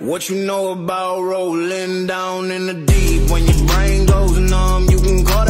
What you know about rolling down in the deep? When your brain goes numb, you can call